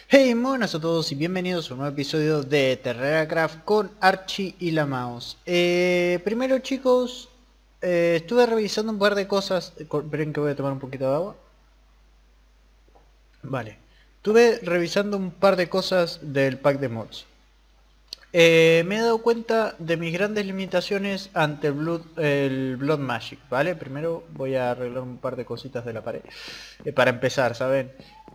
Hey, muy buenas a todos y bienvenidos a un nuevo episodio de TerrariaCraft con Archie y la Mouse. Primero chicos, estuve revisando un par de cosas. Esperen que voy a tomar un poquito de agua. Vale. Estuve revisando un par de cosas del pack de mods. Me he dado cuenta de mis grandes limitaciones ante el Blood Magic, ¿vale? Primero voy a arreglar un par de cositas de la pared. Para empezar, ¿saben?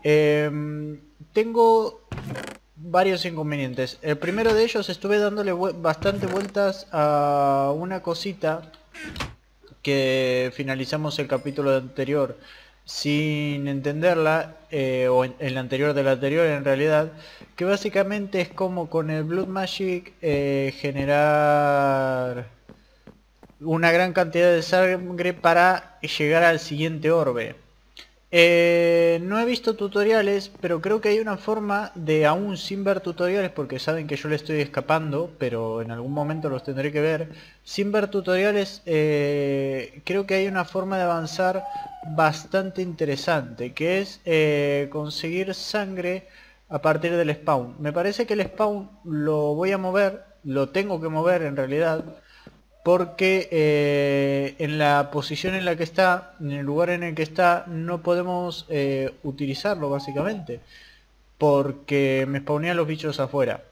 Tengo varios inconvenientes. El primero de ellos, estuve dándole bastante vueltas a una cosita que finalizamos el capítulo anterior sin entenderla, o en el anterior del anterior en realidad, que básicamente es como con el Blood Magic generar una gran cantidad de sangre para llegar al siguiente orbe. No he visto tutoriales, pero creo que hay una forma de, aún sin ver tutoriales, porque saben que yo le estoy escapando, pero en algún momento los tendré que ver. Sin ver tutoriales, creo que hay una forma de avanzar bastante interesante, que es conseguir sangre a partir del spawn. Me parece que el spawn lo voy a mover, lo tengo que mover en realidad, porque en la posición en la que está, en el lugar en el que está, no podemos utilizarlo básicamente, porque me spawnean los bichos afuera.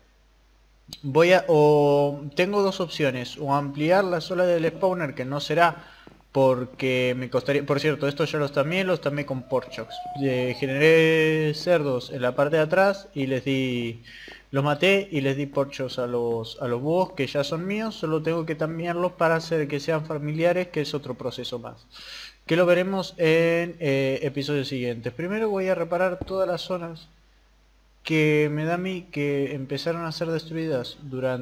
O tengo dos opciones: o ampliar la zona del spawner, que no será porque me costaría. Por cierto, esto ya los también con Porchox. Generé cerdos en la parte de atrás y los maté y les di Porchox a los búhos, que ya son míos. Solo tengo que tambiarlos para hacer que sean familiares, que es otro proceso más, que lo veremos en episodios siguientes. Primero voy a reparar todas las zonas que me da a mí que empezaron a ser destruidas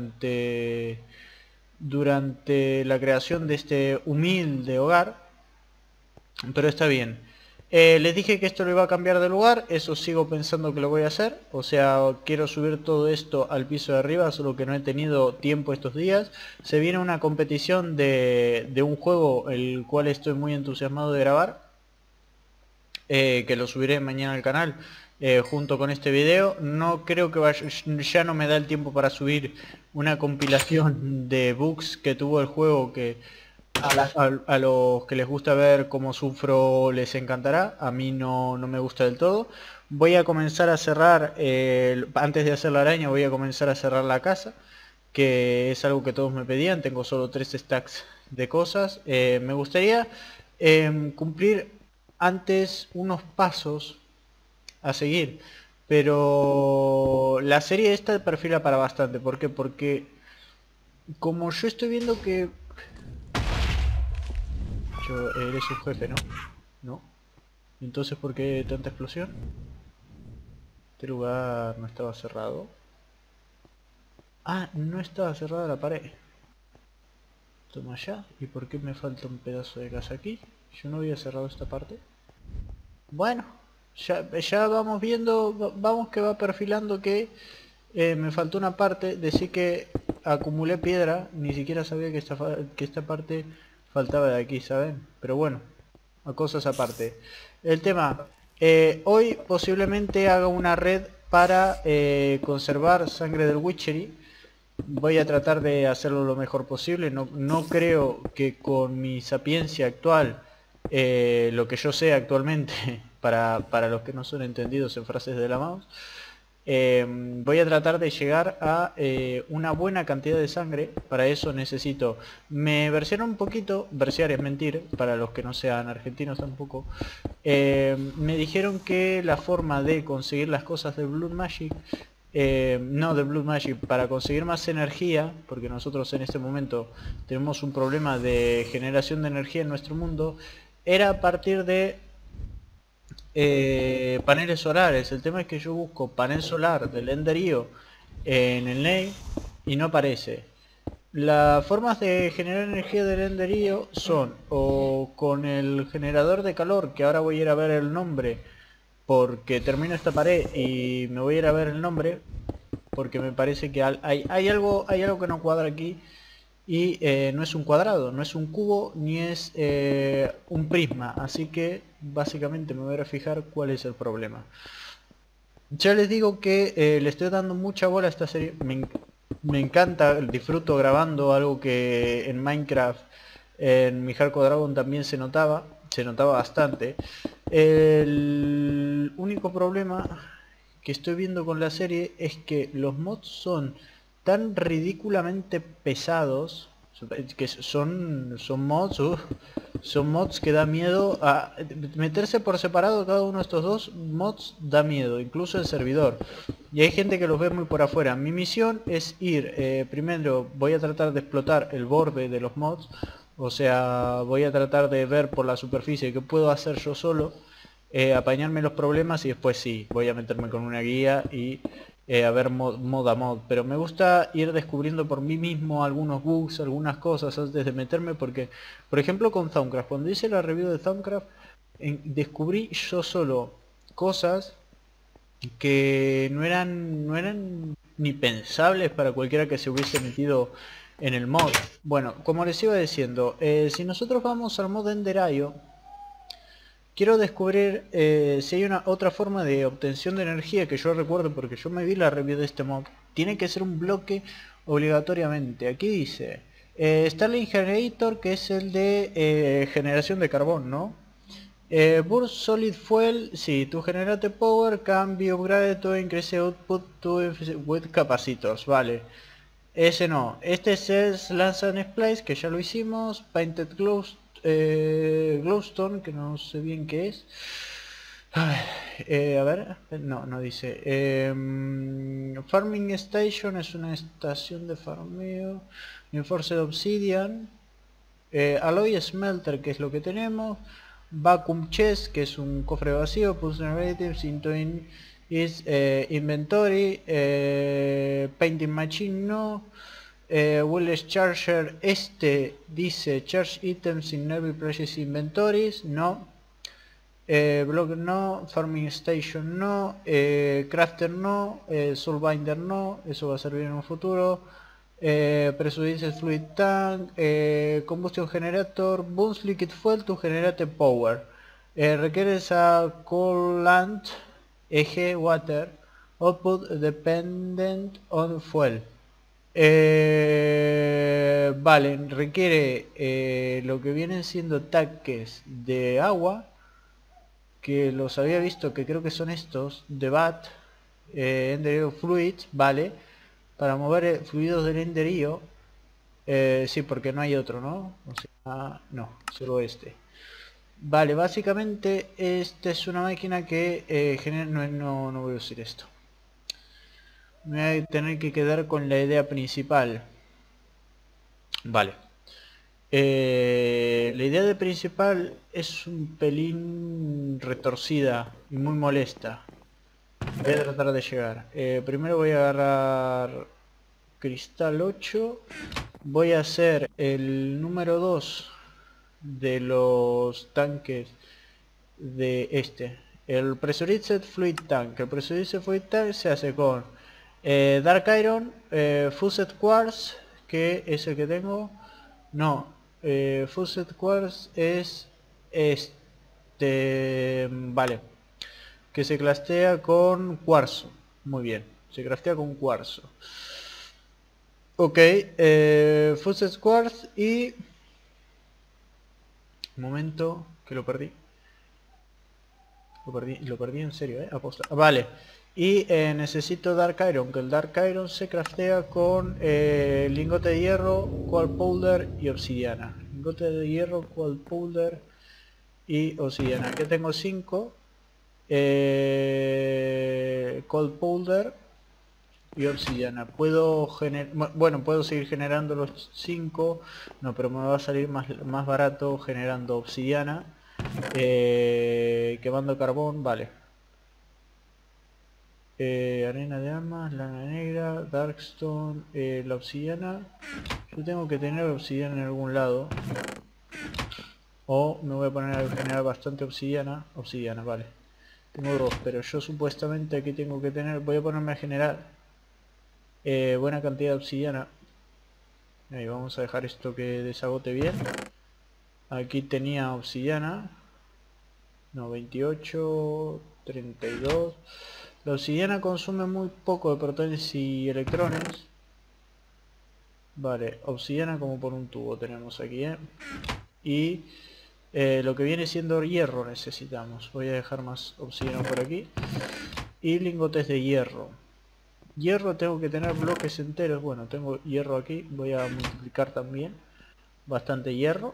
durante la creación de este humilde hogar, pero está bien. Les dije que esto lo iba a cambiar de lugar, eso sigo pensando que lo voy a hacer. O sea, quiero subir todo esto al piso de arriba, solo que no he tenido tiempo estos días. Se viene una competición de un juego el cual estoy muy entusiasmado de grabar, que lo subiré mañana al canal, junto con este video. No creo que vaya, ya no me da el tiempo para subir una compilación de bugs que tuvo el juego, que a los que les gusta ver cómo sufro les encantará. A mí no me gusta del todo. Voy a comenzar a cerrar, antes de hacer la araña voy a comenzar a cerrar la casa, que es algo que todos me pedían. Tengo solo 3 stacks de cosas. Me gustaría cumplir antes unos pasos a seguir, pero la serie esta perfila para bastante. ¿Por qué? Porque como yo estoy viendo que eres un jefe, ¿no? No. Entonces, ¿por qué tanta explosión? Este lugar no estaba cerrado. Ah, no estaba cerrada la pared. Toma ya. ¿Y por qué me falta un pedazo de casa aquí? Yo no había cerrado esta parte. Bueno, ya vamos viendo, vamos que va perfilando que me faltó una parte. Decir que acumulé piedra, ni siquiera sabía que esta parte faltaba de aquí, ¿saben? Pero bueno, a cosas aparte. El tema, hoy posiblemente haga una red para conservar sangre del Witchery. Voy a tratar de hacerlo lo mejor posible. No creo que con mi sapiencia actual, lo que yo sé actualmente, para los que no son entendidos en frases de la mouse, voy a tratar de llegar a una buena cantidad de sangre. Para eso necesito... Me versearon un poquito, versear es mentir, para los que no sean argentinos tampoco. Me dijeron que la forma de conseguir las cosas de Blood Magic, no de Blood Magic, para conseguir más energía, porque nosotros en este momento tenemos un problema de generación de energía en nuestro mundo, era a partir de paneles solares. El tema es que yo busco panel solar del Enderío en el name y no aparece. Las formas de generar energía del Enderío son o con el generador de calor, que ahora voy a ir a ver el nombre, porque termino esta pared y me voy a ir a ver el nombre, porque me parece que hay algo que no cuadra aquí. Y no es un cuadrado, no es un cubo, ni es un prisma. Así que básicamente me voy a fijar cuál es el problema. Ya les digo que le estoy dando mucha bola a esta serie. Me encanta, disfruto grabando, algo que en Minecraft, en mi Hardcore Dragon también se notaba bastante. El único problema que estoy viendo con la serie es que los mods son tan ridículamente pesados, que son mods que da miedo a meterse por separado. Cada uno de estos dos mods da miedo, incluso el servidor, y hay gente que los ve muy por afuera. Mi misión es ir, primero voy a tratar de explotar el borde de los mods, o sea, voy a tratar de ver por la superficie qué puedo hacer yo solo, apañarme los problemas, y después sí, voy a meterme con una guía y a ver mod a mod. Pero me gusta ir descubriendo por mí mismo algunos bugs, algunas cosas antes de meterme, porque, por ejemplo, con Thaumcraft, cuando hice la review de Thaumcraft, descubrí yo solo cosas que no eran ni pensables para cualquiera que se hubiese metido en el mod. Bueno, como les iba diciendo, si nosotros vamos al mod Ender.io, quiero descubrir si hay una otra forma de obtención de energía que yo recuerdo, porque yo me vi la review de este mod. Tiene que ser un bloque obligatoriamente. Aquí dice Starling Generator, que es el de generación de carbón, ¿no? Burst Solid Fuel, sí, to generate power can be upgraded to increase output to with capacitors, vale. Ese no, este es el Lance and Splice, que ya lo hicimos. Painted Glowstone, que no sé bien qué es. Ay, a ver, no dice. Farming Station es una estación de farmeo. Enforced Obsidian. Alloy Smelter, que es lo que tenemos. Vacuum Chest, que es un cofre vacío. Pulse Narratives into Inventory. Painting Machine no. Wireless Charger, este dice Charge Items in Nearby Places Inventories, no. Block no. Farming Station no. Crafter no. Soulbinder no, eso va a servir en un futuro. Pressurized Fluid Tank. Combustion Generator. Boons Liquid Fuel to generate power. Requieres a coolant eje water output dependent on fuel. Vale, requiere lo que vienen siendo tanques de agua, que los había visto, que creo que son estos de BAT, Ender Fluids, vale, para mover fluidos del Enderío. Sí, porque no hay otro, ¿no? O sea, no, solo este. Vale, básicamente esta es una máquina que genera... No voy a decir esto. Me voy a tener que quedar con la idea principal. Vale. La idea de principal es un pelín retorcida y muy molesta. Voy a tratar de llegar. Primero voy a agarrar cristal 8. Voy a hacer el número 2 de los tanques de este. El Pressurized Fluid Tank. El Pressurized Fluid Tank se hace con Dark Iron, Fused Quartz, que es el que tengo. No, Fused Quartz es este, vale, que se craftea con cuarzo. Muy bien, se craftea con cuarzo. Ok, Fused Quartz y... Un momento, que lo perdí. Lo perdí en serio, aposta. Vale. Y necesito Dark Iron, que el Dark Iron se craftea con lingote de hierro, Quartz Powder y obsidiana. Lingote de hierro, Quartz Powder y obsidiana. Aquí tengo 5. Cold Powder y obsidiana. Puedo puedo seguir generando los 5. No, pero me va a salir más barato generando obsidiana. Quemando carbón, vale. Arena de armas, lana negra, darkstone, la obsidiana. Yo tengo que tener obsidiana en algún lado. O me voy a poner a generar bastante obsidiana. Obsidiana, vale. Tengo 2, pero yo supuestamente aquí tengo que tener... Voy a ponerme a generar buena cantidad de obsidiana. Ahí vamos a dejar esto que desagote bien. Aquí tenía obsidiana. No, 28, 32. La obsidiana consume muy poco de protones y electrones. Vale, obsidiana como por un tubo tenemos aquí, Y lo que viene siendo hierro necesitamos. Voy a dejar más obsidiana por aquí. Y lingotes de hierro. Hierro tengo que tener bloques enteros. Bueno, tengo hierro aquí. Voy a multiplicar también. Bastante hierro.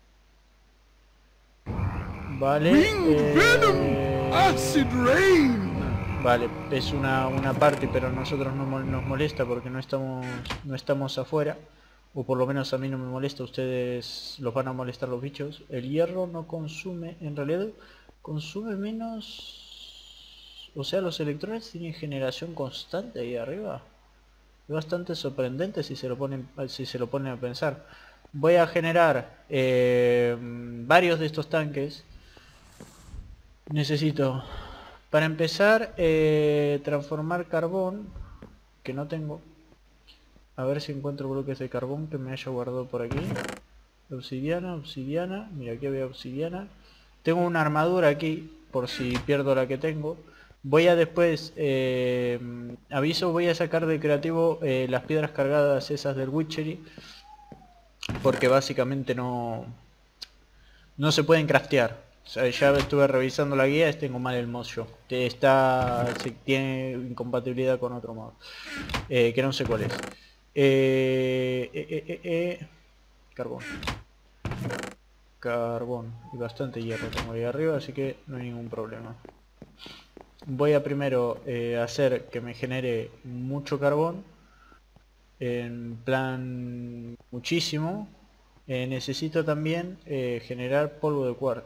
Vale. Acid Rain. Vale, es una parte, pero a nosotros no nos molesta porque no estamos afuera. O por lo menos a mí no me molesta, ustedes los van a molestar los bichos. El hierro no consume, en realidad consume menos... O sea, los electrones tienen generación constante ahí arriba. Es bastante sorprendente si se lo ponen a pensar. Voy a generar varios de estos tanques. Necesito, para empezar, transformar carbón, que no tengo. A ver si encuentro bloques de carbón que me haya guardado por aquí. Obsidiana, obsidiana. Mira, aquí había obsidiana. Tengo una armadura aquí, por si pierdo la que tengo. Voy a después, aviso, voy a sacar de creativo las piedras cargadas esas del Witchery. Porque básicamente no se pueden craftear. O sea, ya estuve revisando la guía, tengo mal el mod yo. Tiene incompatibilidad con otro mod. Que no sé cuál es. Carbón. Carbón. Y bastante hierro tengo ahí arriba, así que no hay ningún problema. Voy a primero hacer que me genere mucho carbón. En plan muchísimo. Necesito también generar polvo de cuarzo.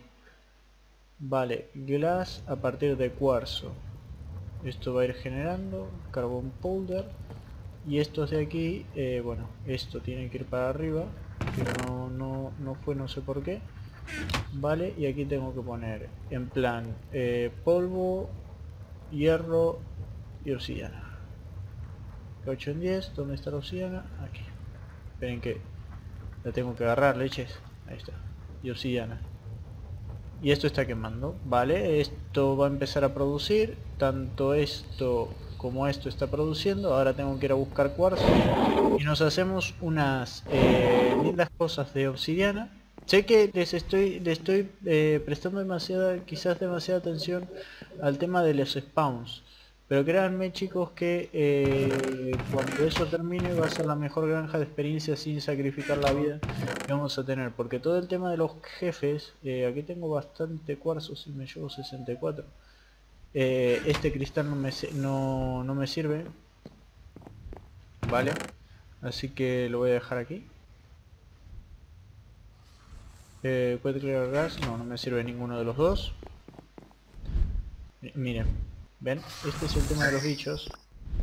Vale, glass a partir de cuarzo. Esto va a ir generando carbón powder. Y estos de aquí, bueno, esto tiene que ir para arriba, que no fue, no sé por qué. Vale, y aquí tengo que poner en plan polvo, hierro y obsidiana. 8 en 10, ¿dónde está la obsidiana? Aquí. Esperen que la tengo que agarrar, leches. Ahí está. Y obsidiana. Y esto está quemando, vale, esto va a empezar a producir, tanto esto como esto está produciendo. Ahora tengo que ir a buscar cuarzo y nos hacemos unas lindas cosas de obsidiana. Sé que le estoy prestando quizás demasiada atención al tema de los spawns, pero créanme chicos que cuando eso termine va a ser la mejor granja de experiencia sin sacrificar la vida que vamos a tener, porque todo el tema de los jefes, aquí tengo bastante cuarzo si me llevo 64. Este cristal no me sirve, vale, así que lo voy a dejar aquí. Puede clear gas, no me sirve ninguno de los dos. Miren, ven, este es el tema de los bichos.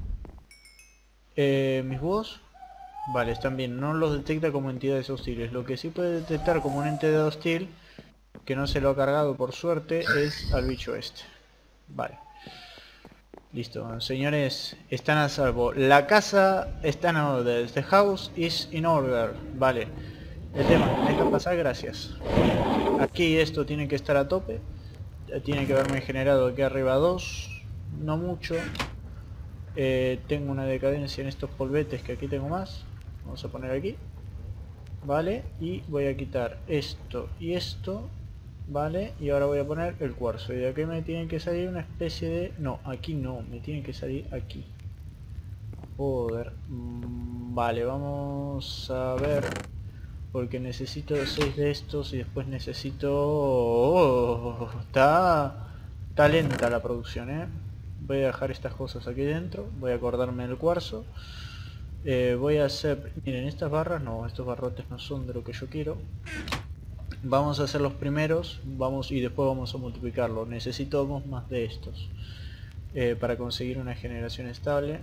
Mis búhos, vale, están bien, no los detecta como entidades hostiles. Lo que sí puede detectar como una entidad hostil, que no se lo ha cargado por suerte, es al bicho este. Vale. Listo, señores, están a salvo. La casa está en orden. The house is in order. Vale. El tema, ¿me dejan pasar? Gracias. Aquí esto tiene que estar a tope. Tiene que haberme generado aquí arriba 2. No mucho. Tengo una decadencia en estos polvetes, que aquí tengo más. Vamos a poner aquí. Vale. Y voy a quitar esto y esto. Vale, y ahora voy a poner el cuarzo. Y de aquí me tiene que salir una especie de... No, aquí no, me tiene que salir aquí. Joder. Vale, vamos a ver. Porque necesito 6 de estos y después necesito... Oh, está lenta la producción, ¿eh? Voy a dejar estas cosas aquí dentro. Voy a acordarme del cuarzo. Voy a hacer... Miren, estas barras no, estos barrotes no son de lo que yo quiero. Vamos a hacer los primeros, y después vamos a multiplicarlo. Necesitamos más de estos para conseguir una generación estable.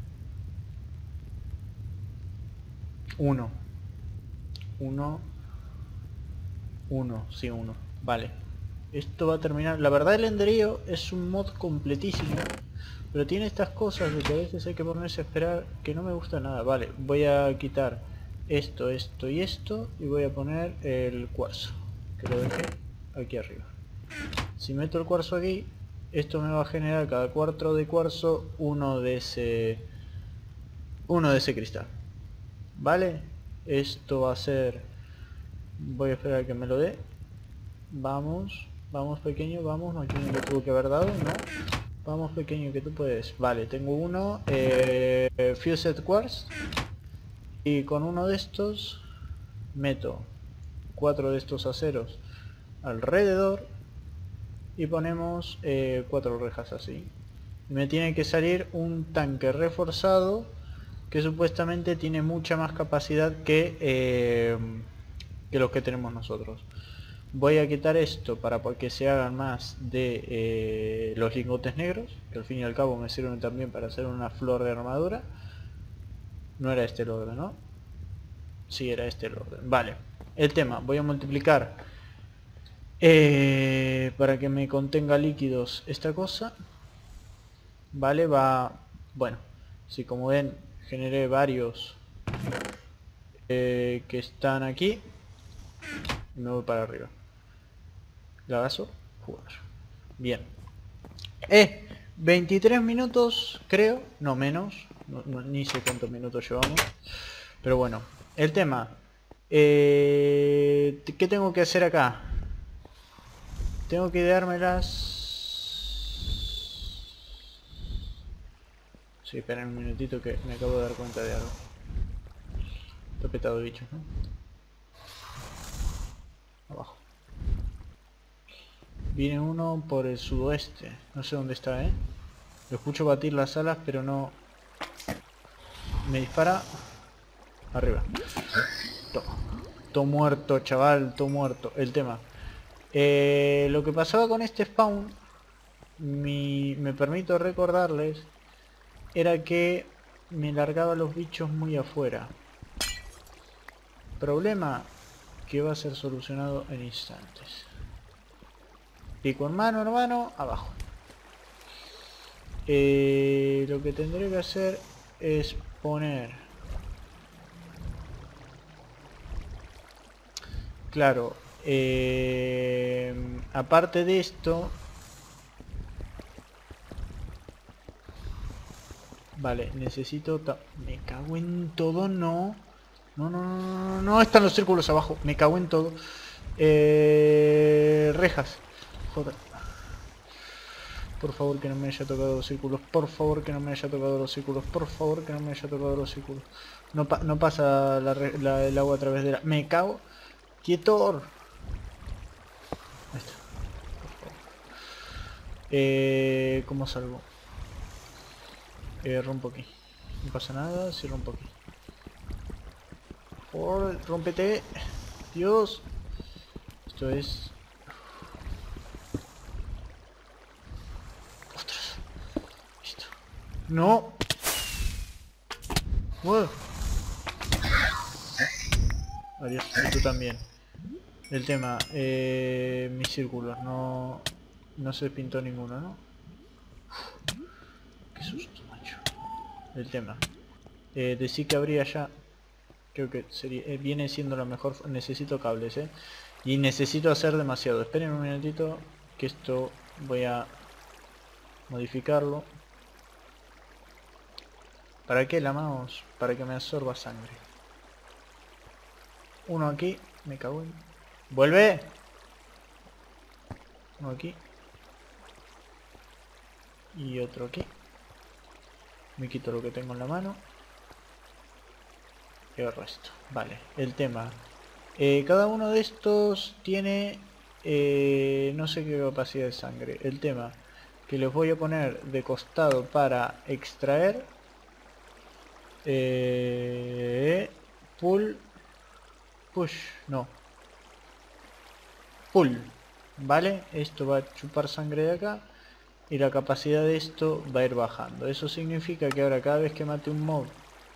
1, 1, 1, sí, 1. Vale. Esto va a terminar. La verdad, el enderío es un mod completísimo, pero tiene estas cosas de que a veces hay que ponerse a esperar, que no me gusta nada. Vale, voy a quitar esto, esto y esto, y voy a poner el cuarzo, que lo dejé aquí arriba. Si meto el cuarzo aquí, esto me va a generar cada cuarto de cuarzo uno de ese cristal. Vale, esto va a ser, voy a esperar a que me lo dé. Vamos, vamos pequeño, vamos, no tiene que tuvo que haber dado, no. Vamos pequeño, que tú puedes. Vale, tengo uno, Fused Quartz, y con uno de estos meto 4 de estos aceros alrededor y ponemos 4 rejas así. Y me tiene que salir un tanque reforzado que supuestamente tiene mucha más capacidad que los que tenemos nosotros. Voy a quitar esto para que se hagan más de los lingotes negros, que al fin y al cabo me sirven también para hacer una flor de armadura. No era este el orden, ¿no? Sí, era este el orden. Vale. El tema, voy a multiplicar para que me contenga líquidos esta cosa. Vale, va... Bueno, si como ven generé varios que están aquí. Y me voy para arriba. Lagazo, jugar. Bien. 23 minutos, creo. No menos. Ni sé cuántos minutos llevamos. Pero bueno. El tema. ¿Qué tengo que hacer acá? Tengo que ideármelas. Sí, esperen un minutito que me acabo de dar cuenta de algo. Está petado de bichos, ¿no? Abajo. Viene uno por el sudoeste. No sé dónde está, ¿eh? Lo escucho batir las alas, pero no... Me dispara. Arriba. Toma. Todo muerto, chaval. Todo muerto. El tema. Lo que pasaba con este spawn... Me permito recordarles... Era que... Me largaba los bichos muy afuera. Problema... Que va a ser solucionado en instantes. Pico en mano, hermano, abajo. Lo que tendré que hacer es poner... Claro, aparte de esto... Vale, necesito... Me cago en todo, no. No, están los círculos abajo. Me cago en todo. Rejas. Joder. Por favor que no me haya tocado los círculos. Por favor que no me haya tocado los círculos. Por favor que no me haya tocado los círculos. No pasa el agua a través de la... Me cago. ¡Quietor! Ahí está. Por favor. ¿Cómo salgo? Rompo aquí. No pasa nada si rompo aquí. Por favor, rómpete. Dios. Esto es... Ostras. Listo. No. Wow. Adiós. Y tú también. El tema. Mis círculos. No se pintó ninguno, ¿no? Qué susto, macho. El tema. Decí que habría ya... Creo que sería, viene siendo la mejor... Necesito cables, y necesito hacer demasiado. Esperen un minutito, que esto voy a modificarlo. ¿Para qué la mouse? Para que me absorba sangre. Uno aquí, me cago en... ¡Vuelve! Uno aquí. Y otro aquí. Me quito lo que tengo en la mano. Y el resto. Vale, el tema. Cada uno de estos tiene... no sé qué capacidad de sangre. El tema que les voy a poner de costado para extraer. Pull. Push. No. Pull. Vale. Esto va a chupar sangre de acá. Y la capacidad de esto va a ir bajando. Eso significa que ahora cada vez que mate un mob...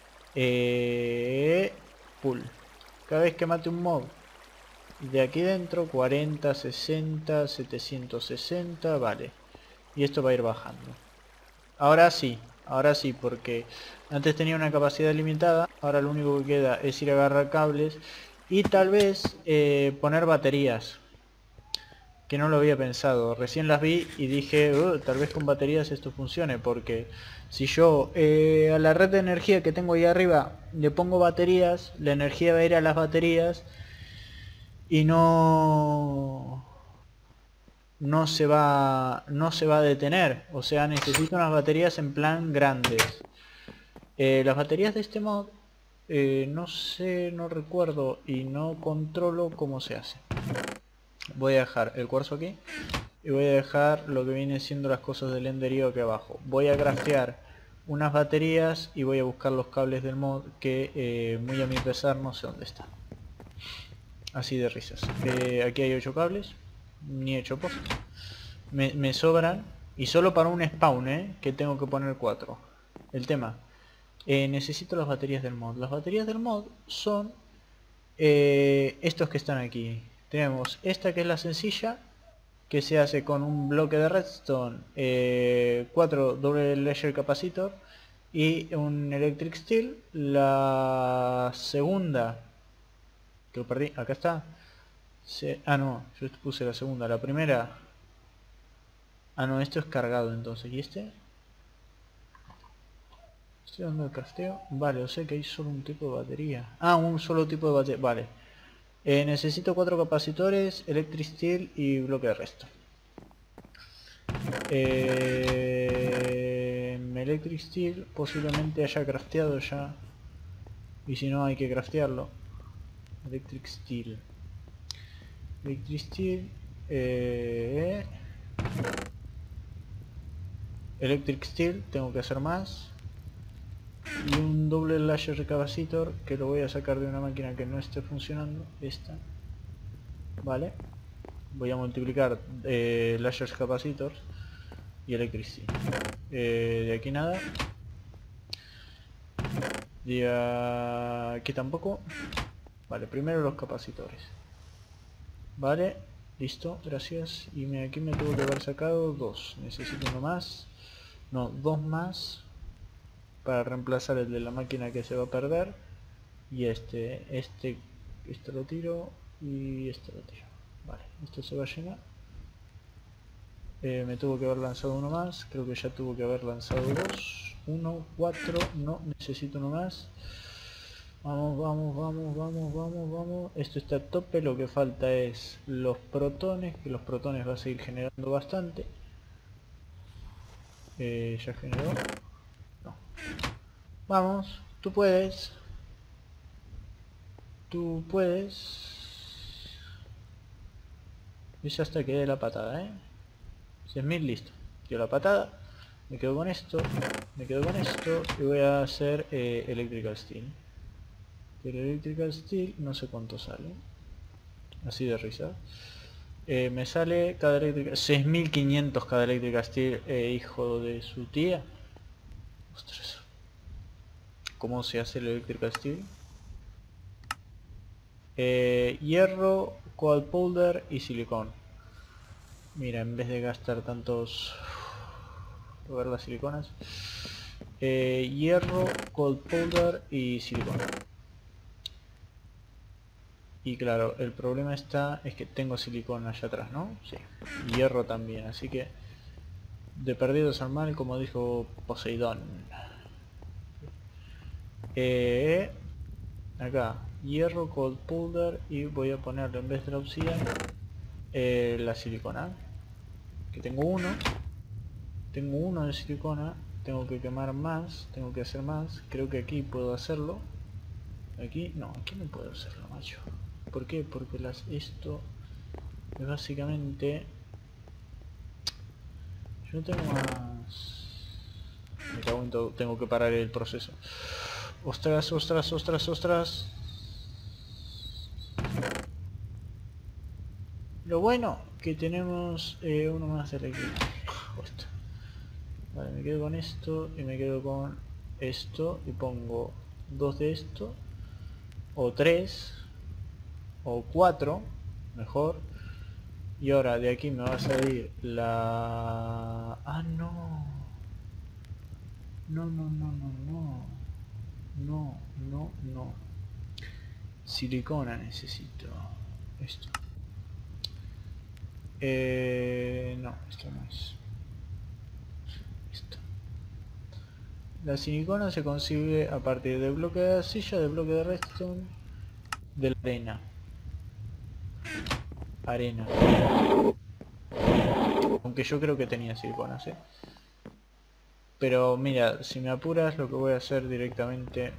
pull. Cada vez que mate un mob de aquí dentro, 40, 60, 760, vale. Y esto va a ir bajando. Ahora sí, porque antes tenía una capacidad limitada, ahora lo único que queda es ir a agarrar cables y tal vez poner baterías. que no lo había pensado. Recién las vi y dije, tal vez con baterías esto funcione, porque si yo a la red de energía que tengo ahí arriba le pongo baterías, la energía va a ir a las baterías y no se va a detener. O sea, necesito unas baterías en plan grandes. Las baterías de este mod, no sé, no recuerdo y no controlo cómo se hace. Voy a dejar el cuarzo aquí y voy a dejar lo que viene siendo las cosas del enderío aquí abajo. Voy a craftear unas baterías y voy a buscar los cables del mod que muy a mi pesar no sé dónde están. Así de risas. Aquí hay 8 cables, ni 8 postes. Me sobran y solo para un spawn, que tengo que poner 4. El tema, necesito las baterías del mod. Las baterías del mod son estos que están aquí. Tenemos esta que es la sencilla, que se hace con un bloque de redstone, 4 doble layer capacitor y un electric steel. La segunda, que lo perdí, acá está. No, yo puse la segunda. La primera, no, esto es cargado entonces. ¿Y este? Estoy dando el crafteo. Vale, o sea que hay solo un tipo de batería. Un solo tipo de batería. Vale. Necesito 4 capacitores, electric steel y bloque de resto. Electric steel posiblemente haya crafteado ya. Y si no hay que craftearlo. Electric steel. Electric steel. Electric steel, tengo que hacer más. Y un doble layer capacitor que lo voy a sacar de una máquina que no esté funcionando. Esta. Vale. Voy a multiplicar layers capacitors y electric steel. De aquí nada. De aquí tampoco. Vale, primero los capacitores. Vale, listo, gracias. Y aquí me tuvo que haber sacado 2. Necesito uno más. No, 2 más. Para reemplazar el de la máquina que se va a perder. Y este lo tiro. Y este lo tiro. Vale, esto se va a llenar. Me tuvo que haber lanzado uno más. Creo que ya tuvo que haber lanzado 2. 1, 4. No, necesito uno más. Vamos, vamos, vamos, vamos, vamos, vamos. Esto está a tope. Lo que falta es los protones. Que los protones va a seguir generando bastante. Ya generó. No. Vamos, tú puedes. Tú puedes. Y ya hasta que dé la patada, 6.000, listo. Dio la patada. Me quedo con esto. Me quedo con esto. Y voy a hacer electrical steel. El electrical steel no sé cuánto sale. Así de risa. Me sale cada electrical 6.500 cada electrical steel, hijo de su tía. Ostras. ¿Cómo se hace el electrical steel? Hierro, coal powder y silicón. Mira, en vez de gastar tantos... Voy a ver las siliconas. Hierro, coal powder y silicón. Y claro, el problema es que tengo silicón allá atrás, ¿no? Sí. Y hierro también, así que... De perdidos al mal, como dijo Poseidón. Acá, hierro, cold powder y voy a ponerle en vez de la obsidiana la silicona. Que tengo uno. Tengo uno de silicona. Tengo que quemar más, tengo que hacer más. Creo que aquí puedo hacerlo. Aquí, no, aquí no puedo hacerlo, macho. ¿Por qué? Porque esto es básicamente... Yo no tengo más... Me cago en todo, tengo que parar el proceso. Ostras, ostras, ostras, ostras. Lo bueno que tenemos uno más de eléctrico. Vale, me quedo con esto y me quedo con esto y pongo 2 de esto o 3 o 4 mejor. Y ahora de aquí me va a salir la... no. No, no, no, no, no. No, no, no. Silicona necesito. Esto. No, esto no es. Esto. La silicona se consigue a partir del bloque de arcilla, del bloque de redstone, de la arena. Aunque yo creo que tenía siliconas, ¿eh? Pero mira, si me apuras, lo que voy a hacer directamente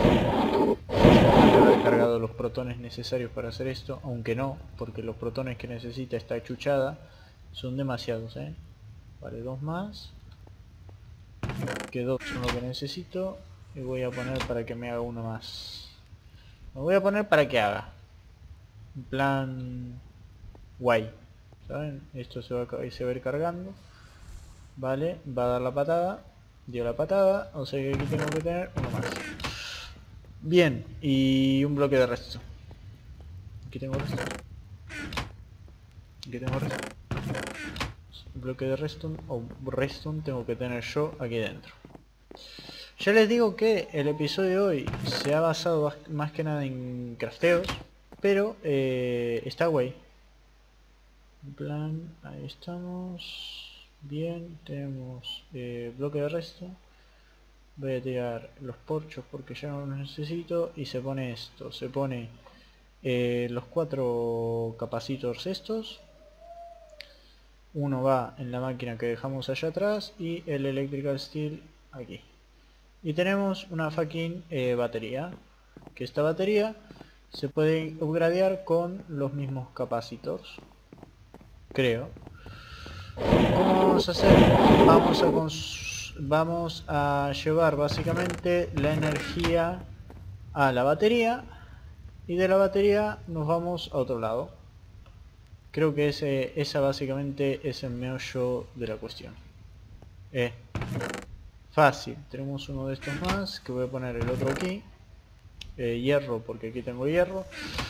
es haber cargado los protones necesarios para hacer esto, aunque no, porque los protones que necesita esta chuchada son demasiados, ¿eh? Vale, dos más. Que dos son lo que necesito. Y voy a poner para que me haga uno más. Lo voy a poner para que haga. En plan... guay. ¿Saben? Esto se va a ir cargando. Vale, va a dar la patada. Dio la patada, o sea que aquí tengo que tener uno más. Bien, y un bloque de resto. Aquí tengo resto. Aquí tengo resto. Bloque de redstone o redstone tengo que tener yo aquí dentro. Ya les digo que el episodio de hoy se ha basado más que nada en crafteos, pero está guay. En plan, ahí estamos. Bien, tenemos bloque de resto. Voy a tirar los porchos porque ya no los necesito. Y se pone esto, se pone los 4 capacitors estos. Uno va en la máquina que dejamos allá atrás y el electrical steel aquí. Y tenemos una fucking batería. Que esta batería se puede upgradear con los mismos capacitors. Creo. ¿Cómo vamos a hacer? Vamos a llevar básicamente la energía a la batería. Y de la batería nos vamos a otro lado. Creo que esa básicamente es el meollo de la cuestión. Fácil. Tenemos uno de estos más, que voy a poner el otro aquí. Hierro, porque aquí tengo hierro.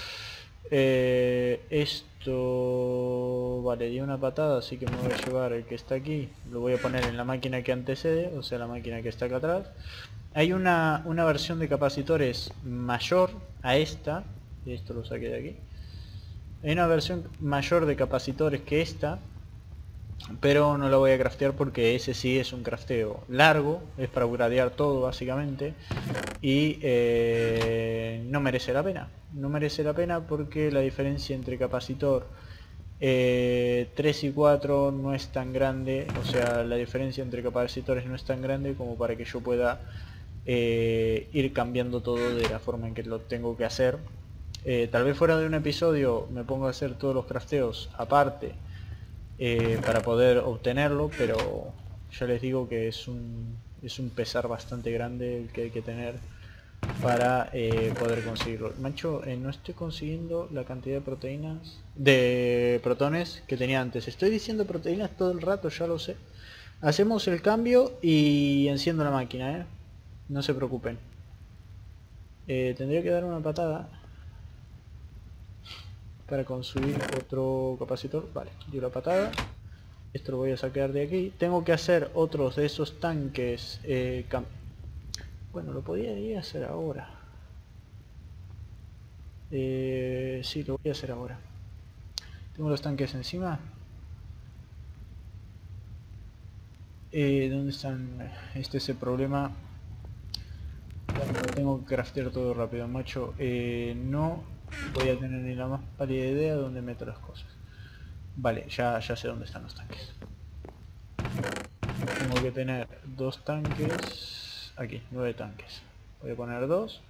Esto... vale, di una patada, así que me voy a llevar el que está aquí. Lo voy a poner en la máquina que antecede, o sea, la máquina que está acá atrás. Hay una versión de capacitores mayor a esta. Y esto lo saqué de aquí. Hay una versión mayor de capacitores que esta, pero no la voy a craftear porque ese sí es un crafteo largo, es para upgradear todo básicamente, y no merece la pena. No merece la pena porque la diferencia entre capacitor 3 y 4 no es tan grande, o sea, la diferencia entre capacitores no es tan grande como para que yo pueda ir cambiando todo de la forma en que lo tengo que hacer. Tal vez fuera de un episodio me pongo a hacer todos los crafteos aparte para poder obtenerlo, pero ya les digo que es un pesar bastante grande el que hay que tener para poder conseguirlo. Macho, no estoy consiguiendo la cantidad de protones que tenía antes. Estoy diciendo proteínas todo el rato, ya lo sé. Hacemos el cambio y enciendo la máquina, no se preocupen. Tendría que dar una patada para conseguir otro capacitor. Vale, dio la patada. Esto lo voy a sacar de aquí. Tengo que hacer otros de esos tanques. Bueno, lo podría hacer ahora. Sí, lo voy a hacer ahora. Tengo los tanques encima. ¿Dónde están? Este es el problema. Tengo que craftear todo rápido, macho. No voy a tener ni la más pálida idea de dónde meto las cosas. Vale, ya sé dónde están los tanques. Tengo que tener 2 tanques. Aquí, 9 tanques. Voy a poner 2.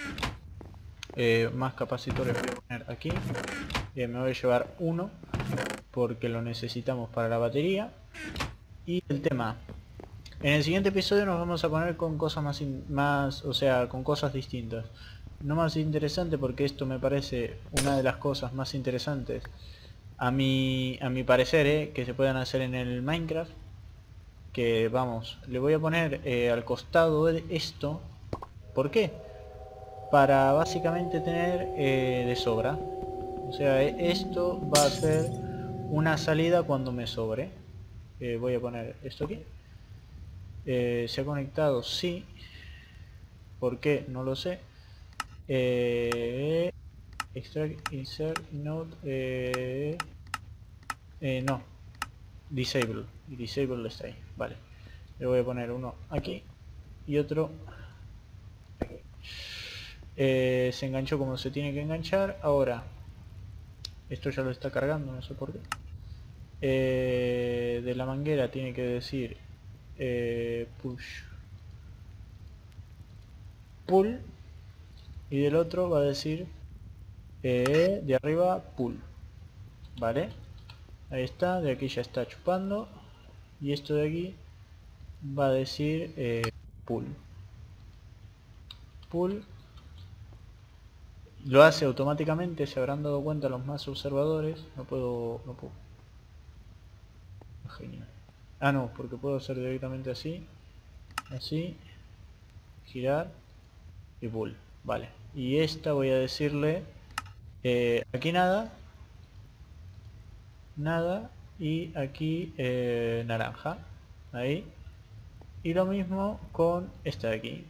Más capacitores voy a poner aquí. Me voy a llevar 1 porque lo necesitamos para la batería. Y el tema, en el siguiente episodio nos vamos a poner con cosas más, o sea, con cosas distintas. No más interesante porque esto me parece una de las cosas más interesantes a mi parecer, que se puedan hacer en el Minecraft. Que vamos, le voy a poner al costado de esto. ¿Por qué? Para básicamente tener de sobra. O sea, esto va a ser una salida cuando me sobre. Voy a poner esto aquí. ¿Se ha conectado? Sí. ¿Por qué? No lo sé. Extract, insert, node. No. Disable. Y disable está ahí. Vale. Le voy a poner uno aquí. Y otro aquí. Se enganchó como se tiene que enganchar. Ahora. Esto ya lo está cargando, no sé por qué. De la manguera tiene que decir push pull, y del otro va a decir de arriba pull. Vale, ahí está, de aquí ya está chupando, y esto de aquí va a decir pull. Pull lo hace automáticamente, se habrán dado cuenta los más observadores. No puedo. Genial. Ah, no, porque puedo hacer directamente así, así, girar y pull. Vale, y esta voy a decirle aquí nada, y aquí naranja, ahí. Y lo mismo con esta de aquí.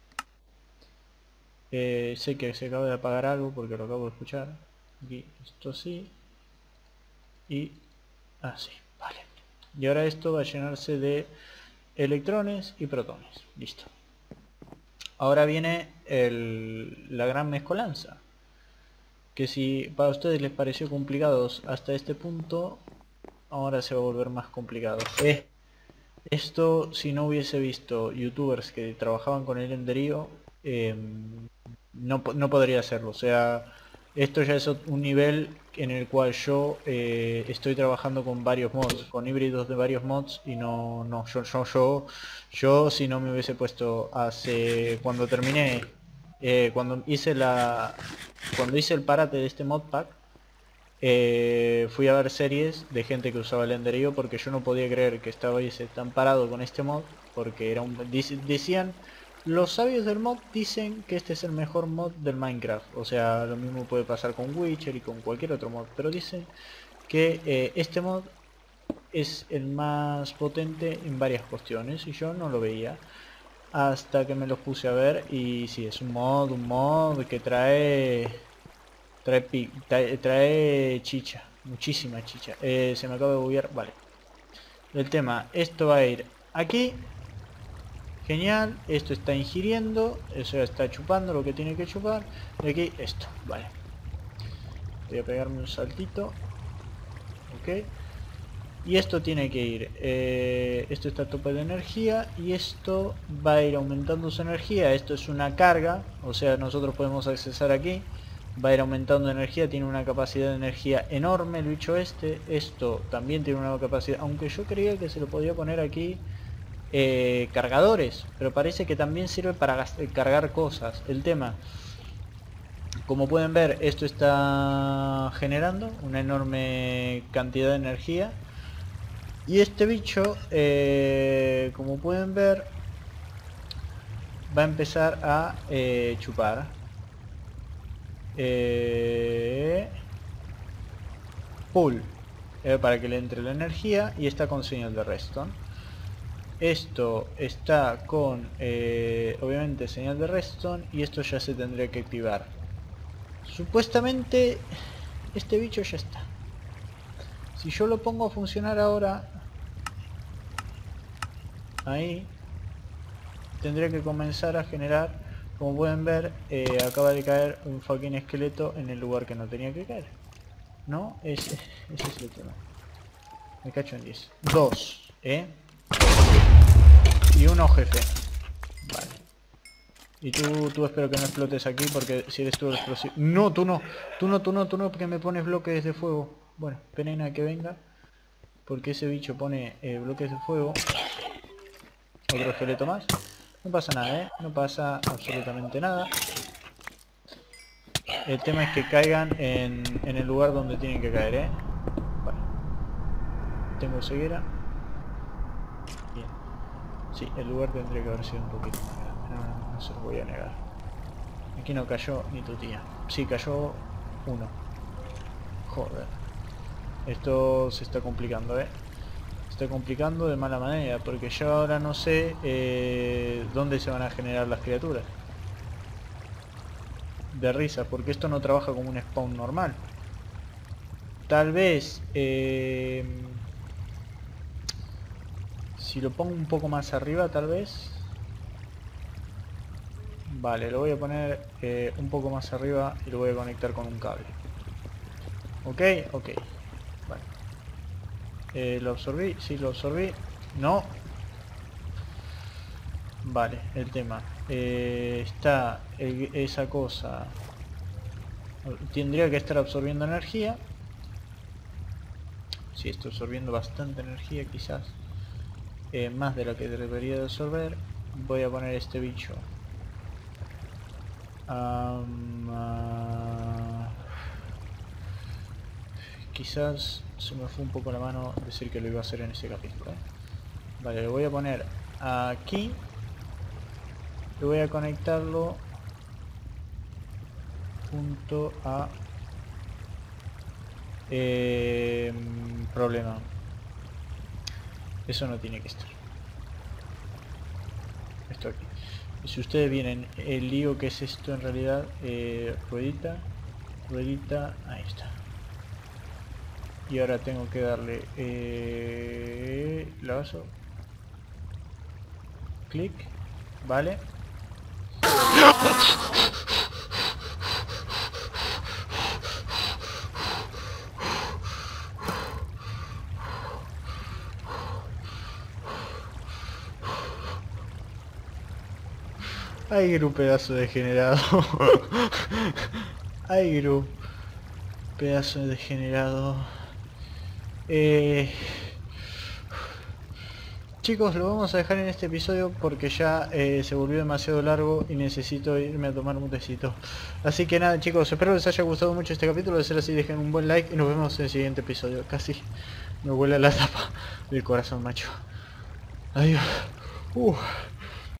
Sé que se acaba de apagar algo porque lo acabo de escuchar. Aquí, esto así y así. Vale, y ahora esto va a llenarse de electrones y protones. Listo. Ahora viene la gran mezcolanza, que si para ustedes les pareció complicado hasta este punto, ahora se va a volver más complicado. Esto, si no hubiese visto youtubers que trabajaban con el Enderío, no podría hacerlo. O sea, esto ya es un nivel en el cual yo estoy trabajando con varios mods, con híbridos de varios mods, y yo si no me hubiese puesto cuando terminé, cuando hice el parate de este modpack, fui a ver series de gente que usaba el Enderío, porque yo no podía creer que estaba tan parado con este mod, porque era decían, los sabios del mod dicen que este es el mejor mod del Minecraft. O sea, lo mismo puede pasar con Witcher y con cualquier otro mod, pero dicen que este mod es el más potente en varias cuestiones, y yo no lo veía hasta que me los puse a ver. Y sí, es un mod que trae chicha, muchísima chicha. Se me acaba de buguear, vale. El tema, esto va a ir aquí. Genial, esto está ingiriendo, eso está chupando lo que tiene que chupar. Y aquí esto, vale. Voy a pegarme un saltito. Ok. Y esto tiene que ir, esto está a tope de energía, y esto va a ir aumentando su energía. Esto es una carga, o sea, nosotros podemos accesar aquí. Va a ir aumentando energía, tiene una capacidad de energía enorme el bicho este. Esto también tiene una capacidad, aunque yo creía que se lo podía poner aquí cargadores, pero parece que también sirve para cargar cosas. El tema, como pueden ver, esto está generando una enorme cantidad de energía, y este bicho, como pueden ver, va a empezar a chupar. Pull, para que le entre la energía, y está con señal de redstone. Esto está con obviamente señal de redstone, y esto ya se tendría que activar. Supuestamente este bicho ya está. Si yo lo pongo a funcionar ahora, ahí tendría que comenzar a generar. Como pueden ver, acaba de caer un fucking esqueleto en el lugar que no tenía que caer. ¿No? Ese es el tema. Me cacho en 10. 2, y uno, jefe. Vale. Y tú espero que no explotes aquí, porque si eres tú el explosivo... No, tú no, porque me pones bloques de fuego. Bueno, esperen a que venga, porque ese bicho pone bloques de fuego. Otro esqueleto más. No pasa nada, no pasa absolutamente nada. El tema es que caigan en el lugar donde tienen que caer, Vale. Tengo ceguera. Bien. Sí, el lugar tendría que haber sido un poquito más grande. No se lo voy a negar. Aquí no cayó ni tu tía. Sí, cayó uno. Joder. Esto se está complicando, Se está complicando de mala manera, porque yo ahora no sé dónde se van a generar las criaturas. De risa, porque esto no trabaja como un spawn normal. Tal vez si lo pongo un poco más arriba, tal vez. Vale, lo voy a poner un poco más arriba y lo voy a conectar con un cable. Ok, ok. Vale. ¿Lo absorbí? Sí, lo absorbí. No. Vale, el tema. Está esa cosa. Tendría que estar absorbiendo energía. Sí, estoy absorbiendo bastante energía quizás. Más de la que debería de absorber. Voy a poner este bicho. Quizás se me fue un poco la mano decir que lo iba a hacer en ese capítulo. Vale, lo voy a poner aquí. Y voy a conectarlo junto a problema. Eso no tiene que estar. Esto aquí. Y si ustedes vienen el lío que es esto en realidad, ruedita, ruedita, ahí está. Y ahora tengo que darle lavazo, clic, vale. Ay, Gru, pedazo degenerado. Ay, Gru, pedazo degenerado. Chicos, lo vamos a dejar en este episodio porque ya se volvió demasiado largo y necesito irme a tomar un tecito. Así que nada, chicos, espero les haya gustado mucho este capítulo. De ser así, dejen un buen like y nos vemos en el siguiente episodio. Casi me huele la tapa del corazón, macho. Adiós.